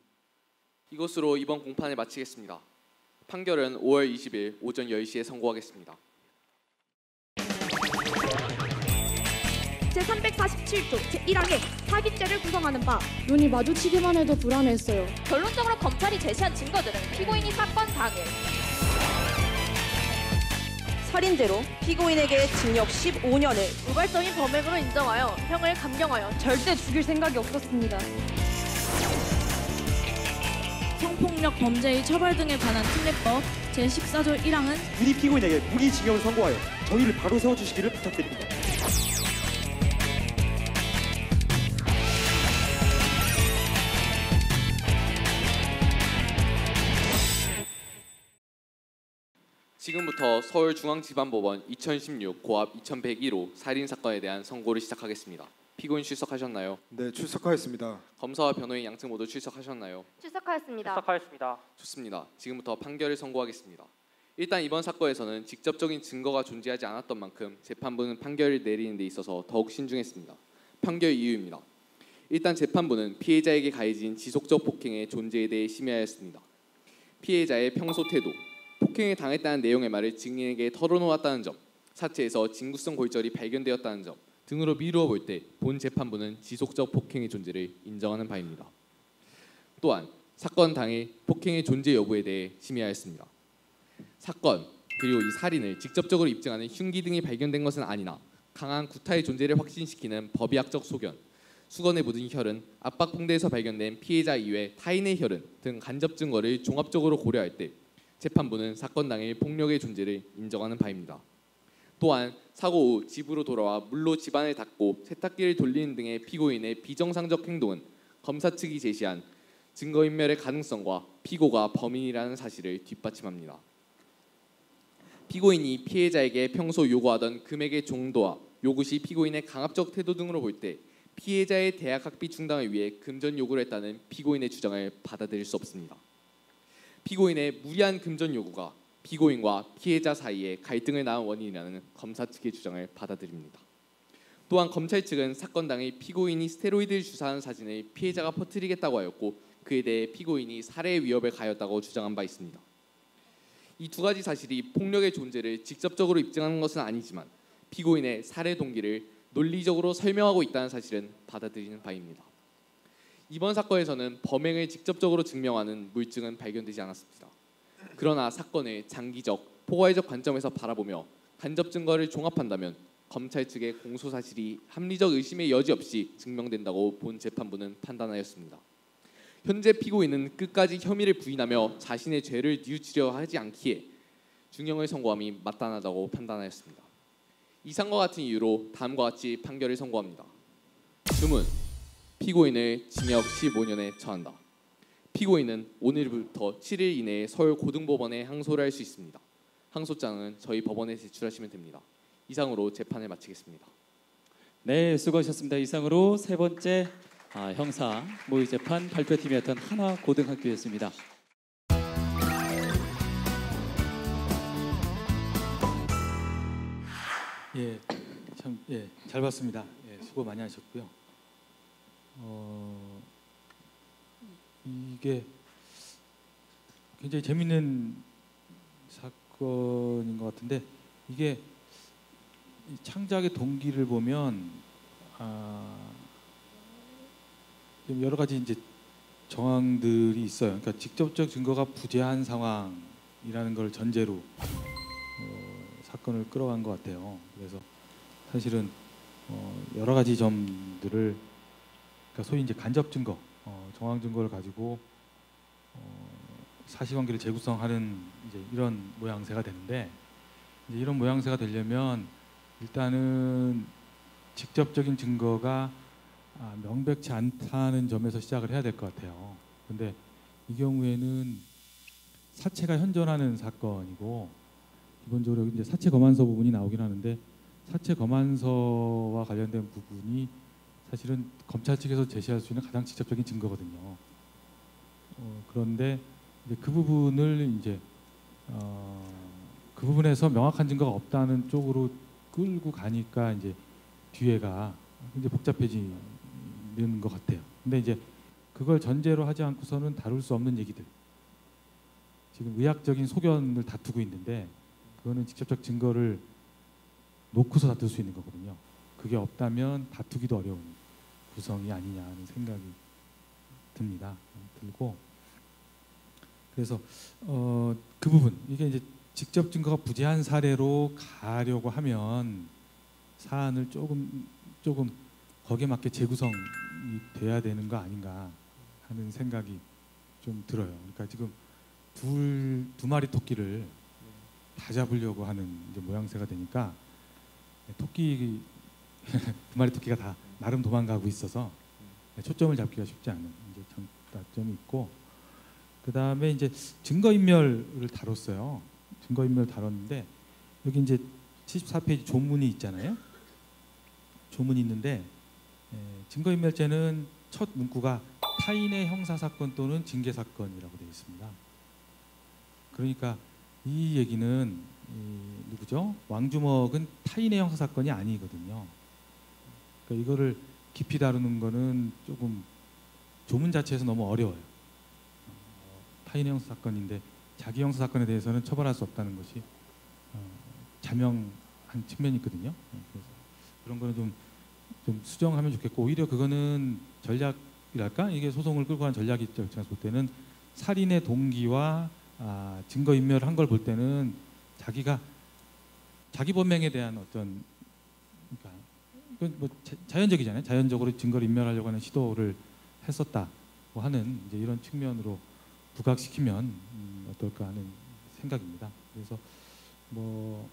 이것으로 이번 공판을 마치겠습니다. 판결은 오월 이십일 오전 열 시에 선고하겠습니다. 제삼백사십칠 조 제일 항의 사기죄를 구성하는 바 눈이 마주치기만 해도 불안했어요. 결론적으로 검찰이 제시한 증거들은 피고인이 사건 당일 살인죄로 피고인에게 징역 십오 년을 우발적인 범행으로 인정하여 형을 감경하여 절대 죽일 생각이 없었습니다. 성폭력 범죄의 처벌 등에 관한 특례법 제십사 조 일 항은 부디 피고인에게 무기징역을 선고하여 정의를 바로 세워주시기를 부탁드립니다. 지금부터 서울중앙지방법원 이천십육 고압 이천백일 호 살인사건에 대한 선고를 시작하겠습니다. 피고인 출석하셨나요? 네, 출석하였습니다. 검사와 변호인 양측 모두 출석하셨나요? 출석하였습니다. 출석하였습니다. 좋습니다. 지금부터 판결을 선고하겠습니다. 일단 이번 사건에서는 직접적인 증거가 존재하지 않았던 만큼 재판부는 판결을 내리는 데 있어서 더욱 신중했습니다. 판결 이유입니다. 일단 재판부는 피해자에게 가해진 지속적 폭행의 존재에 대해 심의하였습니다. 피해자의 평소 태도, 폭행에 당했다는 내용의 말을 증인에게 털어놓았다는 점, 사체에서 진구성 골절이 발견되었다는 점 등으로 미루어 볼 때 본 재판부는 지속적 폭행의 존재를 인정하는 바입니다. 또한 사건 당일 폭행의 존재 여부에 대해 심의하였습니다. 사건 그리고 이 살인을 직접적으로 입증하는 흉기 등이 발견된 것은 아니나 강한 구타의 존재를 확신시키는 법의학적 소견, 수건에 묻은 혈흔, 압박붕대에서 발견된 피해자 이외 타인의 혈흔 등 간접 증거를 종합적으로 고려할 때 재판부는 사건 당일 폭력의 존재를 인정하는 바입니다. 또한 사고 후 집으로 돌아와 물로 집안을 닦고 세탁기를 돌리는 등의 피고인의 비정상적 행동은 검사 측이 제시한 증거인멸의 가능성과 피고가 범인이라는 사실을 뒷받침합니다. 피고인이 피해자에게 평소 요구하던 금액의 정도와 요구 시 피고인의 강압적 태도 등으로 볼 때 피해자의 대학 학비 충당을 위해 금전 요구를 했다는 피고인의 주장을 받아들일 수 없습니다. 피고인의 무리한 금전 요구가 피고인과 피해자 사이에 갈등을 낳은 원인이라는 검사 측의 주장을 받아들입니다. 또한 검찰 측은 사건 당일 피고인이 스테로이드를 주사한 사진을 피해자가 퍼뜨리겠다고 하였고 그에 대해 피고인이 살해 위협을 가했다고 주장한 바 있습니다. 이 두 가지 사실이 폭력의 존재를 직접적으로 입증하는 것은 아니지만 피고인의 살해 동기를 논리적으로 설명하고 있다는 사실은 받아들이는 바입니다. 이번 사건에서는 범행을 직접적으로 증명하는 물증은 발견되지 않았습니다. 그러나 사건을 장기적, 포괄적 관점에서 바라보며 간접 증거를 종합한다면 검찰 측의 공소 사실이 합리적 의심의 여지 없이 증명된다고 본 재판부는 판단하였습니다. 현재 피고인은 끝까지 혐의를 부인하며 자신의 죄를 뉘우치려 하지 않기에 중형을 선고함이 마땅하다고 판단하였습니다. 이상과 같은 이유로 다음과 같이 판결을 선고합니다. 주문, 피고인을 징역 십오 년에 처한다. 피고인은 오늘부터 칠 일 이내에 서울 고등법원에 항소를 할 수 있습니다. 항소장은 저희 법원에 제출하시면 됩니다. 이상으로 재판을 마치겠습니다. 네, 수고하셨습니다. 이상으로 세 번째 아, 형사 모의 재판 발표팀이었던 하나고등학교였습니다. 예, 참, 예, 잘 봤습니다. 예, 수고 많이 하셨고요. 어, 이게 굉장히 재밌는 사건인 것 같은데 이게 이 창작의 동기를 보면 아, 여러 가지 이제 정황들이 있어요. 그러니까 직접적 증거가 부재한 상황이라는 걸 전제로 어, 사건을 끌어간 것 같아요. 그래서 사실은 어, 여러 가지 점들을 그러니까 소위 이제 간접 증거, 어, 정황 증거를 가지고 어, 사실관계를 재구성하는 이제 이런 모양새가 되는데 이제 이런 모양새가 되려면 일단은 직접적인 증거가 아, 명백치 않다는 점에서 시작을 해야 될 것 같아요. 근데 이 경우에는 사체가 현존하는 사건이고 기본적으로 이제 사체 검안서 부분이 나오긴 하는데 사체 검안서와 관련된 부분이 사실은 검찰 측에서 제시할 수 있는 가장 직접적인 증거거든요. 어, 그런데 이제 그 부분을 이제 어, 그 부분에서 명확한 증거가 없다는 쪽으로 끌고 가니까 이제 뒤에가 이제 복잡해지는 것 같아요. 근데 이제 그걸 전제로 하지 않고서는 다룰 수 없는 얘기들. 지금 의학적인 소견을 다투고 있는데 그거는 직접적 증거를 놓고서 다툴 수 있는 거거든요. 그게 없다면 다투기도 어려운 구성이 아니냐 하는 생각이 듭니다. 들고 그래서 어, 그 부분 이게 이제 직접 증거가 부재한 사례로 가려고 하면 사안을 조금 조금 거기에 맞게 재구성이 돼야 되는 거 아닌가 하는 생각이 좀 들어요. 그러니까 지금 둘, 두 마리 토끼를 다 잡으려고 하는 이제 모양새가 되니까 토끼 두 마리 토끼가 다 나름 도망가고 있어서 초점을 잡기가 쉽지 않은 이제 장단점이 있고 그 다음에 이제 증거인멸을 다뤘어요. 증거인멸 다뤘는데 여기 이제 칠십사 페이지 조문이 있잖아요. 조문이 있는데 에, 증거인멸죄는 첫 문구가 타인의 형사사건 또는 징계사건이라고 되어 있습니다. 그러니까 이 얘기는 이, 누구죠? 왕주먹은 타인의 형사사건이 아니거든요. 그러니까 이거를 깊이 다루는 거는 조금 조문 자체에서 너무 어려워요. 어, 타인의 형사사건인데 자기 형사사건에 대해서는 처벌할 수 없다는 것이 어, 자명한 측면이 있거든요. 그래서 그런 거는 좀, 좀 수정하면 좋겠고 오히려 그거는 전략이랄까? 이게 소송을 끌고 가는 전략이 있죠. 제가 볼 때는 살인의 동기와 아, 증거인멸을 한 걸 볼 때는 자기가 자기 범행에 대한 어떤 그러니까 이건 뭐 자연적이잖아요. 자연적으로 증거를 인멸하려고 하는 시도를 했었다고 하는 이제 이런 측면으로 부각시키면 음, 어떨까 하는 생각입니다. 그래서 뭐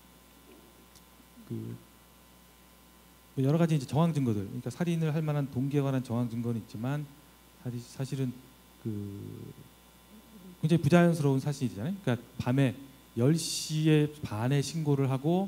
그 여러 가지 이제 정황 증거들, 그러니까 살인을 할 만한 동기에 관한 정황 증거는 있지만 사실, 사실은 그 굉장히 부자연스러운 사실이잖아요. 그러니까 밤에 열 시에 반에 신고를 하고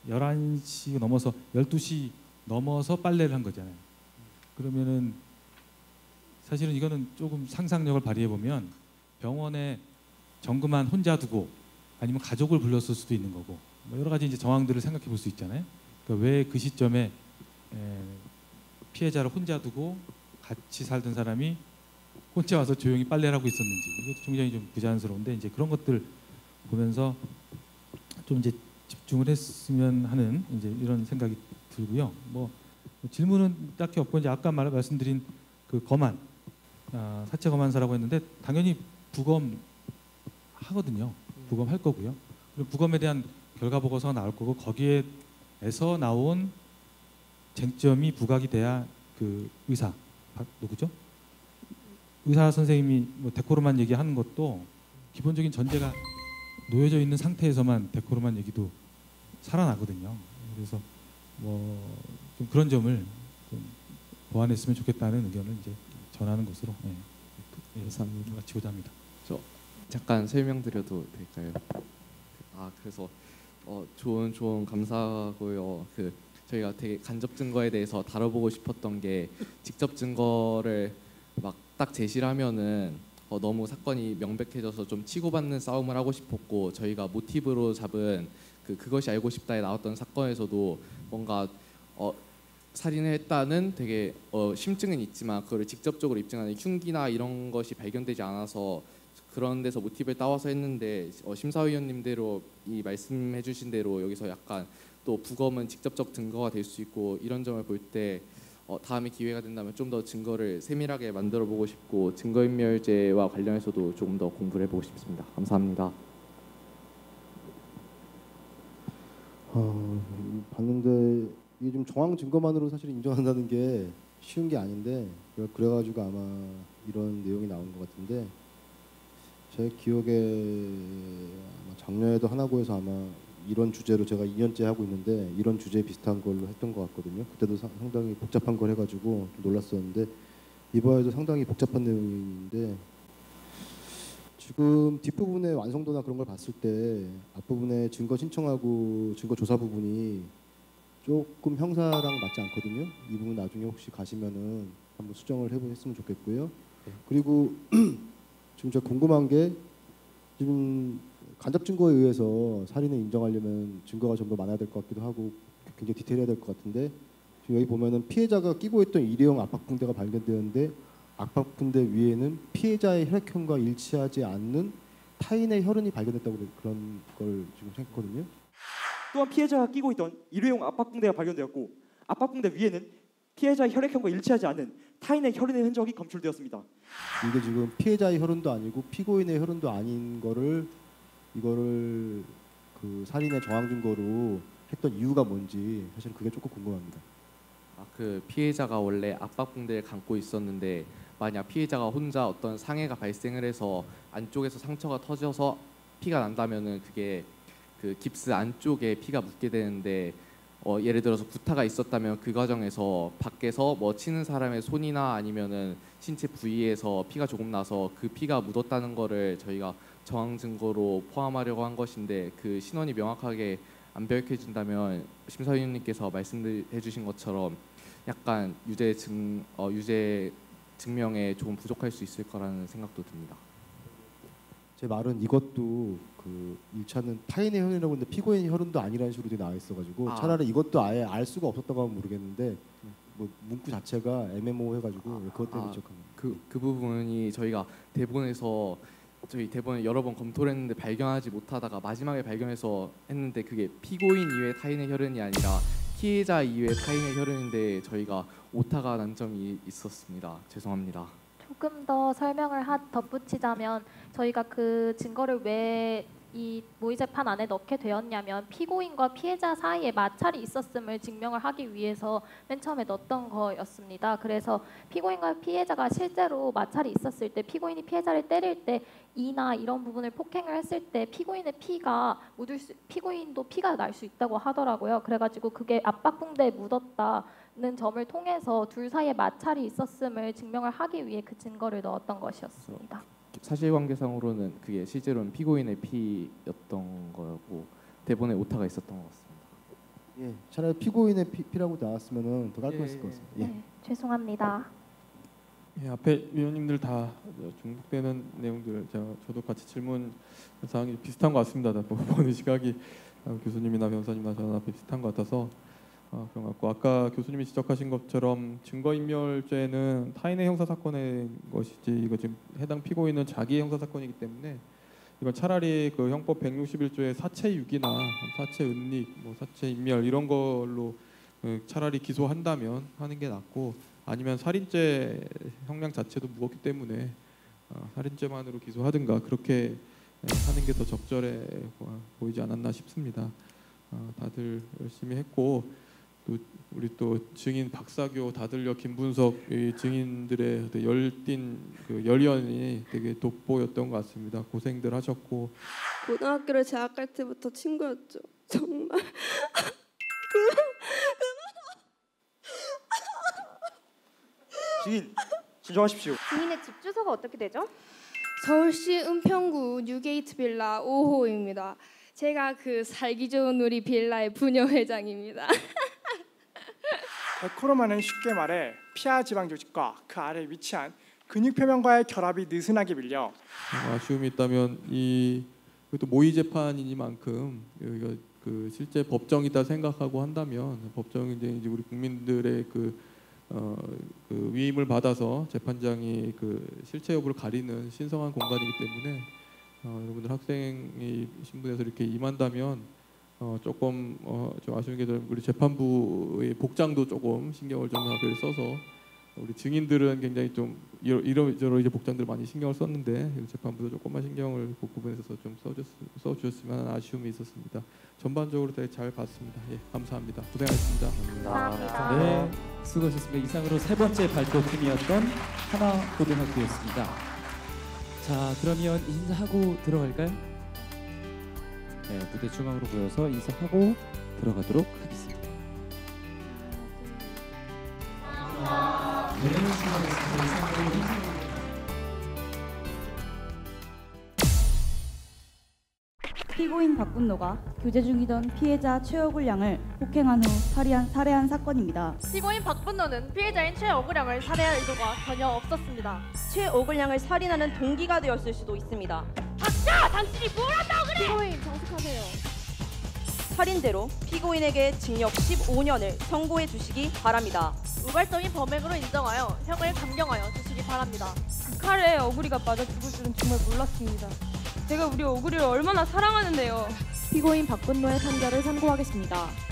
열한 시 넘어서 열두 시 넘어서 빨래를 한 거잖아요. 그러면은 사실은 이거는 조금 상상력을 발휘해 보면 병원에 정금환 혼자 두고 아니면 가족을 불렀을 수도 있는 거고 뭐 여러 가지 이제 정황들을 생각해 볼 수 있잖아요. 그러니까 왜 그 시점에 에, 피해자를 혼자 두고 같이 살던 사람이 혼자 와서 조용히 빨래를 하고 있었는지 이것도 굉장히 좀 부자연스러운데 이제 그런 것들 보면서 좀 이제 집중을 했으면 하는 이제 이런 생각이 들고요. 뭐 질문은 딱히 없고 이제 아까 말, 말씀드린 그 검안 아, 사체 검안사라고 했는데 당연히 부검 하거든요. 부검 할 거고요. 그리고 부검에 대한 결과 보고서가 나올 거고 거기에서 나온 쟁점이 부각이 돼야 그 의사 아, 누구죠? 의사 선생님이 뭐 데코로만 얘기하는 것도 기본적인 전제가 놓여져 있는 상태에서만 데코로만 얘기도 살아나거든요. 그래서 뭐 좀 그런 점을 좀 보완했으면 좋겠다는 의견을 이제 전하는 것으로 예, 예, 마치고자 합니다. 저 잠깐 설명드려도 될까요? 아 그래서 어, 좋은 조언 감사하고요. 그 저희가 되게 간접 증거에 대해서 다뤄보고 싶었던 게 직접 증거를 막 딱 제시를 하면은 어, 너무 사건이 명백해져서 좀 치고받는 싸움을 하고 싶었고 저희가 모티브로 잡은 그 그것이 알고 싶다에 나왔던 사건에서도 뭔가 어, 살인을 했다는 되게 어, 심증은 있지만 그거를 직접적으로 입증하는 흉기나 이런 것이 발견되지 않아서 그런 데서 모티브를 따와서 했는데 어, 심사위원님대로 이 말씀해주신 대로 여기서 약간 또 부검은 직접적 증거가 될 수 있고 이런 점을 볼 때 어, 다음에 기회가 된다면 좀 더 증거를 세밀하게 만들어 보고 싶고 증거인멸죄와 관련해서도 조금 더 공부를 해보고 싶습니다. 감사합니다. 어, 봤는데 이게 좀 정황 증거만으로 사실 인정한다는 게 쉬운 게 아닌데 그래가지고 아마 이런 내용이 나온 것 같은데 제 기억에 아마 작년에도 하나고에서 아마 이런 주제로 제가 이 년째 하고 있는데 이런 주제 비슷한 걸로 했던 것 같거든요. 그때도 사, 상당히 복잡한 걸 해가지고 좀 놀랐었는데 이번에도 상당히 복잡한 내용인데 지금 뒷부분의 완성도나 그런 걸 봤을 때 앞부분에 증거 신청하고 증거 조사 부분이 조금 형사랑 맞지 않거든요. 이 부분 나중에 혹시 가시면은 한번 수정을 해보셨으면 좋겠고요. 그리고 지금 제가 궁금한 게 지금 간접 증거에 의해서 살인을 인정하려면 증거가 좀 더 많아야 될 것 같기도 하고 굉장히 디테일해야 될 것 같은데 지금 여기 보면은 피해자가 끼고 있던 일회용 압박붕대가 발견되었는데 압박붕대 위에는 피해자의 혈액형과 일치하지 않는 타인의 혈흔이 발견됐다고 그런 걸 지금 생각했거든요. 또한 피해자가 끼고 있던 일회용 압박붕대가 발견되었고 압박붕대 위에는 피해자의 혈액형과 일치하지 않는 타인의 혈흔의 흔적이 검출되었습니다. 이게 지금 피해자의 혈흔도 아니고 피고인의 혈흔도 아닌 거를 이거를 그 살인의 정황 증거로 했던 이유가 뭔지 사실 그게 조금 궁금합니다. 아, 그 피해자가 원래 압박붕대를 감고 있었는데 만약 피해자가 혼자 어떤 상해가 발생을 해서 안쪽에서 상처가 터져서 피가 난다면은 그게 그 깁스 안쪽에 피가 묻게 되는데 어, 예를 들어서 구타가 있었다면 그 과정에서 밖에서 뭐 치는 사람의 손이나 아니면은 신체 부위에서 피가 조금 나서 그 피가 묻었다는 거를 저희가 정황 증거로 포함하려고 한 것인데 그 신원이 명확하게 안 밝혀진다면 심사위원님께서 말씀해 주신 것처럼 약간 유죄 증 어, 유죄 증명에 조금 부족할 수 있을 거라는 생각도 듭니다. 제 말은 이것도 그 일 차는 타인의 혈흔이라고 했는데 피고인의 혈흔도 아니라는 식으로 나와 있어가지고 아. 차라리 이것도 아예 알 수가 없었다고 하면 모르겠는데 뭐 문구 자체가 애매모호해가지고 그것 때문에 아, 조금 그, 그 부분이 저희가 대본에서 저희 대본을 여러 번 검토를 했는데 발견하지 못하다가 마지막에 발견해서 했는데 그게 피고인 이외 타인의 혈흔이 아니라 피해자 이외 타인의 혈흔인데 저희가 오타가 난 점이 있었습니다. 죄송합니다. 조금 더 설명을 하, 덧붙이자면 저희가 그 증거를 왜 이 모의 재판 안에 넣게 되었냐면 피고인과 피해자 사이에 마찰이 있었음을 증명을 하기 위해서 맨 처음에 넣었던 거였습니다. 그래서 피고인과 피해자가 실제로 마찰이 있었을 때 피고인이 피해자를 때릴 때 이나 이런 부분을 폭행을 했을 때 피고인의 피가 묻을 수, 피고인도 피가 날 수 있다고 하더라고요. 그래가지고 그게 압박붕대에 묻었다는 점을 통해서 둘 사이에 마찰이 있었음을 증명을 하기 위해 그 증거를 넣었던 것이었습니다. 사실관계상으로는 그게 실제로는 피고인의 피였던 거고 대본에 오타가 있었던 것 같습니다. 예, 차라리 피고인의 피, 피라고 나왔으면은 더 깔끔했을 예, 것 같습니다. 예. 네, 죄송합니다. 예, 앞에 위원님들 다 중복되는 내용들 제가 저도 같이 질문 사항이 비슷한 것 같습니다. 다 보는 시각이 교수님이나 변호사님이나 저는 앞에 비슷한 것 같아서 어, 그런 것 같고 아까 교수님이 지적하신 것처럼 증거인멸죄는 타인의 형사 사건의 것이지 이거 지금 해당 피고인은 자기의 형사 사건이기 때문에 이건 차라리 그 형법 백육십일 조의 사체유기나 사체은닉, 뭐 사체인멸 이런 걸로 차라리 기소한다면 하는 게 낫고 아니면 살인죄 형량 자체도 무겁기 때문에 어, 살인죄만으로 기소하든가 그렇게 하는 게 더 적절해 보이지 않았나 싶습니다. 어, 다들 열심히 했고 또 우리 또 증인 박사교, 다들려, 김분석 이 증인들의 열띤 그 열연이 되게 돋보였던 것 같습니다. 고생들 하셨고 고등학교를 재학할 때부터 친구였죠. 정말. 증인 진정하십시오. 증인의 집 주소가 어떻게 되죠? 서울시 은평구 뉴게이트 빌라 오 호입니다. 제가 그 살기 좋은 우리 빌라의 부녀 회장입니다. 데코로마는 쉽게 말해 피하 지방 조직과 그 아래 위치한 근육 표면과의 결합이 느슨하게 밀려 아쉬움이 있다면 이 또 모의 재판이니만큼 여기가 그 실제 법정이다 생각하고 한다면 법정이 이제 우리 국민들의 그 어, 그 위임을 받아서 재판장이 그 실체 여부를 가리는 신성한 공간이기 때문에 어, 여러분들 학생이 신분에서 이렇게 임한다면 어, 조금 어, 좀 아쉬운 게 우리 재판부의 복장도 조금 신경을 좀 하게 써서 우리 증인들은 굉장히 좀 이러저러 이제 복장들 많이 신경을 썼는데 재판부도 조금만 신경을 그 부분에서 좀 써줬, 써주셨으면 하는 아쉬움이 있었습니다. 전반적으로 되게 잘 봤습니다. 예, 감사합니다. 고생하셨습니다. 감사합니다. 네, 수고하셨습니다. 이상으로 세 번째 발표팀이었던 하나고등학교였습니다. 자, 그러면 인사하고 들어갈까요? 네, 무대 중앙으로 모여서 인사하고 들어가도록 하겠습니다. 네, 수고하셨습니다. 피고인 박분노가 교제 중이던 피해자 최억울 양을 폭행한 후 살해한, 살해한 사건입니다. 피고인 박분노는 피해자인 최억울 양을 살해할 의도가 전혀 없었습니다. 최억울 양을 살인하는 동기가 되었을 수도 있습니다. 닥쳐! 당신이 뭘 한다고 그래! 피고인 정숙하세요. 살인죄로 피고인에게 징역 십오 년을 선고해 주시기 바랍니다. 우발적인 범행으로 인정하여 형을 감경하여 주시기 바랍니다. 그 칼에 어구리가 맞아 죽을 줄은 정말 몰랐습니다. 제가 우리 어구리를 얼마나 사랑하는데요. 피고인 박분노의 판결을 선고하겠습니다.